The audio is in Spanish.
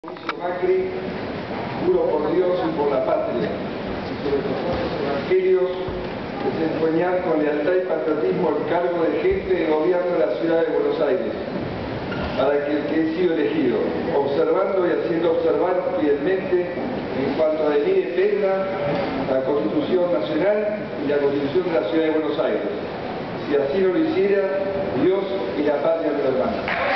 Macri, juro por Dios y por la patria, y sobre los evangelios, desempeñar con lealtad y patriotismo el cargo de jefe de gobierno de la ciudad de Buenos Aires, para que he sido elegido, observando y haciendo observar fielmente en cuanto a de mí dependa la Constitución Nacional y la Constitución de la ciudad de Buenos Aires. Si así no lo hiciera, Dios y la patria me lo hermanos.